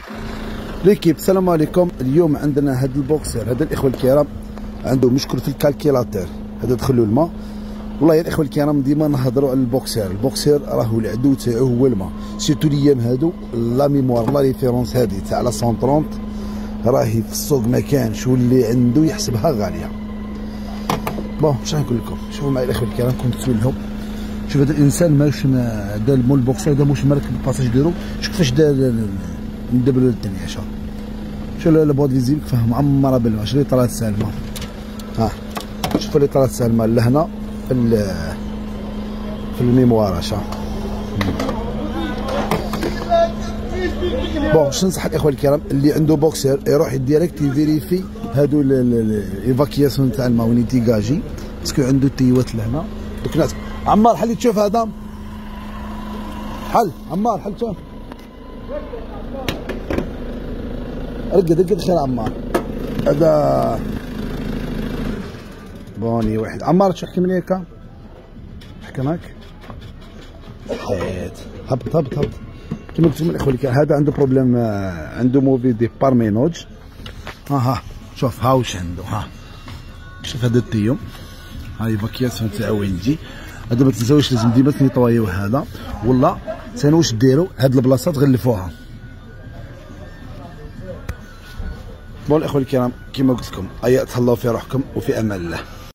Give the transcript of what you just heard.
ليكيب السلام عليكم. اليوم عندنا هذا البوكسر، هذا الاخوه الكرام عنده مشكل في الكالكيلاتور، هذا دخل له الماء. والله يا الاخوه الكرام ديما نهضروا على البوكسر راهو العدو تاعو هو الماء، سيرتو الايام هادو لا ميموار لا ريفيرونس هذه تاع لا 130 راهي في السوق ما كانش، واللي عنده يحسبها غاليه. بون واش نقول لكم، شوفوا معايا الاخوه الكرام كنت لهم. شوف هذا الانسان ماش دار مول البوكسر هذا مش مركب الباساج ديالو، شوف كيفاش دار ندبر الدنيا. شوف لا بواد فيزيبل كيفاه معمره بالماء، شوف لي طلعت سالمه، ها شوفوا لي طلعت سالمه لهنا في الميموار. شوف بون واش ننصح الاخوه الكرام اللي عنده بوكسر يروح ديريكت يفيريفي هادو الايفاكياسيون تاع الماء وين تيجاجي، باسكو عنده تيوات لهنا وكنات. عمار حل تشوف هذا، حل عمار حل تشوف، رقد خير عمار. هذا بوني واحد. عمار شو حكي لي هكا، حكى معك حيت هبط كيما قلت لكم الاخوه اللي كان هذا عنده بروبليم، عنده موفي دي بارمينوج. ها شوف ها واش عنده، ها شوف هذا التيوم، هاي فاكياسيون تاعو وين تجي. هذا ما تنساوش لازم ديما تنيطوايو هذا، ولا ثاني واش ديروا هاد البلاصات غلفوها. بون الاخوه الكرام كيما قلت لكم، ايا تهلاو في روحكم وفي امان الله.